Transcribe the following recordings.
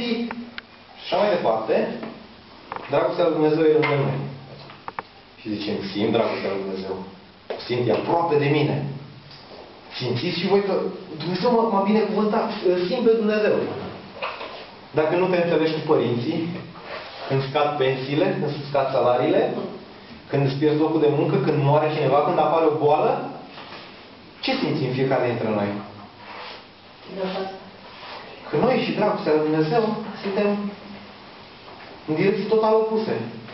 și așa mai departe, dragostea lui Dumnezeu e lângă noi. Și zicem, simt dragostea lui Dumnezeu. Simt, e aproape de mine. Simțiți și voi că Dumnezeu m-a binecuvântat. Îl simt pe Dumnezeu. Dacă nu te înțelegi cu părinții, când scad pensiile, când scad salariile, când îți pierzi locul de muncă, când moare cineva, când apare o boală, ce simțim fiecare dintre noi? Că noi și dragostea lui Dumnezeu suntem în direcții total opuse.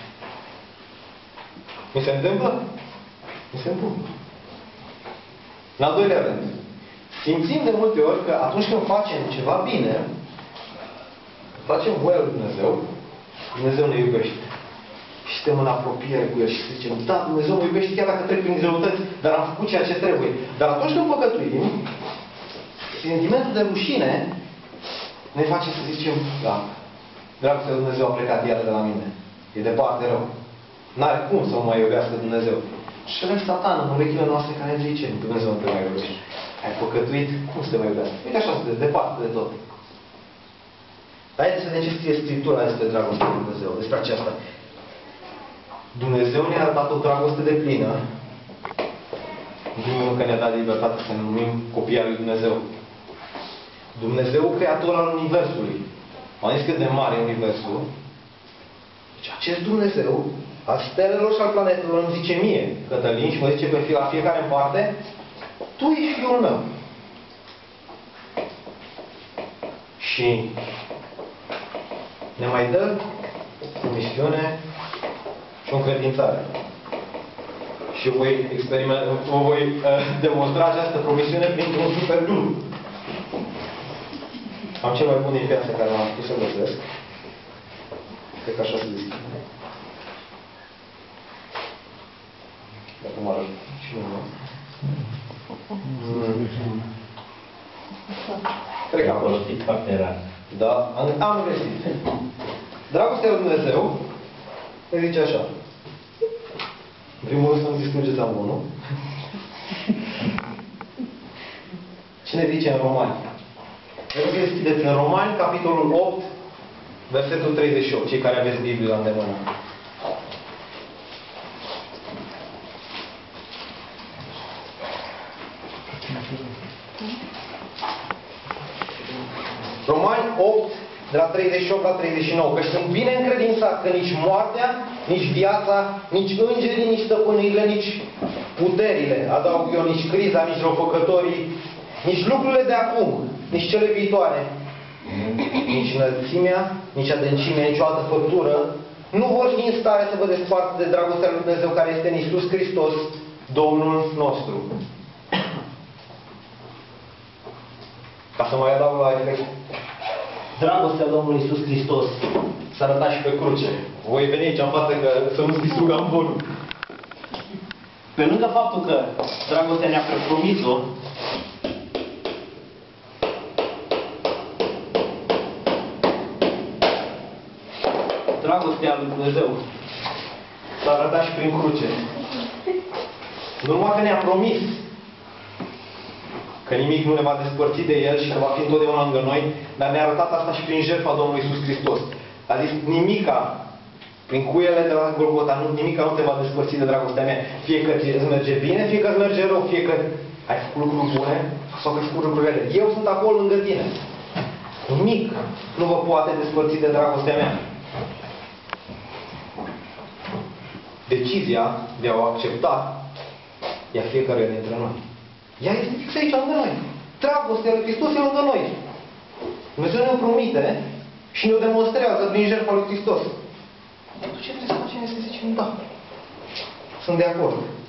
Mi se întâmplă? Mi se întâmplă. În al doilea rând, simțim de multe ori că atunci când facem ceva bine, facem voia lui Dumnezeu, Dumnezeu ne iubește. Și suntem în apropiere cu El și zicem, da, Dumnezeu mă iubește chiar dacă trec prin greutăți, dar am făcut ceea ce trebuie. Dar atunci când păcătuim, sentimentul de rușine ne face să zicem, da, dragostea lui Dumnezeu a plecat iar de la mine. E departe rău. N-are cum să mă mai iubească Dumnezeu. Și avem Satan în urechile noastre care ne zice, Dumnezeu nu te mai iubește. Ai păcătuit, cum să te mai iubească? Uite așa sunteți, departe de tot. Dar haideți să vedem ce scrie Scriptura despre dragostea lui Dumnezeu, despre aceasta. Dumnezeu ne-a arătat o dragoste de plină, în primul rând că ne-a dat libertate să ne numim copii al lui Dumnezeu. Dumnezeu, creator al Universului. Am zis cât de mare e Universul. Deci acest Dumnezeu, al stelelor și al planetelor, îmi zice mie, Cătălin, și mă zice pe la fiecare în parte, tu ești fiul meu. Și ne mai dă o misiune și o încredințare. Și voi demonstra această promisiune printr-un super glue. Am cel mai bun din viață care m-am putut să găsesc. Cred că așa se deschide. Dacă mă arăt și nu. Cred că am folosit foarte rar. Da, am găsit. Dragostea lui Dumnezeu îi zice așa. În primul rând să-mi distrugeți amonul. Ce ne zice în Romani? Vreau să deschideți în Romani, capitolul 8, versetul 38, cei care aveți Biblia la îndemână. Romani 8, de la 38 la 39, că sunt bine încredințat că nici moartea, nici viața, nici îngerii, nici stăpânirile, nici puterile, adaug eu, nici criza, nici răufăcătorii, nici lucrurile de acum, nici cele viitoare, nici înălțimea, nici adâncimea, nici o altă făptură, nu vor fi în stare să vă despartă de dragostea lui Dumnezeu care este în Iisus Hristos, Domnul nostru. Ca să mai adaug la efect. Dragostea Domnului Iisus Hristos s-a arătat și pe cruce. Voi veni aici în față că să nu-ți distrugă amvorul. Pe lângă faptul că dragostea ne-a promis-o, dragostea lui Dumnezeu s-a arătat și prin cruce. Nu numai că ne-a promis că nimic nu ne va despărți de El și că va fi întotdeauna lângă noi, dar ne-a arătat asta și prin jertfa Domnului Iisus Hristos. A zis, nimica, prin cuiele de la Golgota, nimica nu te va despărți de dragostea mea. Fie că îți merge bine, fie că îți merge rău, fie că ai făcut lucruri bune sau că ai făcut lucruri rele. Eu sunt acolo lângă tine. Nimic nu vă poate despărți de dragostea mea. Decizia de a o accepta e a fiecare dintre noi. Ea este fix aici lângă noi. Dragostea lui Hristos e lângă noi. Dumnezeu ne-o promite și ne-o demonstrează prin jertfa lui Hristos. Atunci ce trebuie să facem este să zicem, da, sunt de acord.